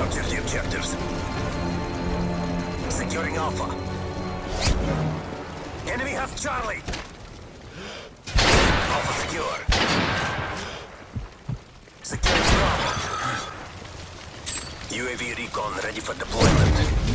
Capture the objectives. Securing Alpha. Enemy have Charlie. Alpha secure. Securing Bravo. UAV recon ready for deployment.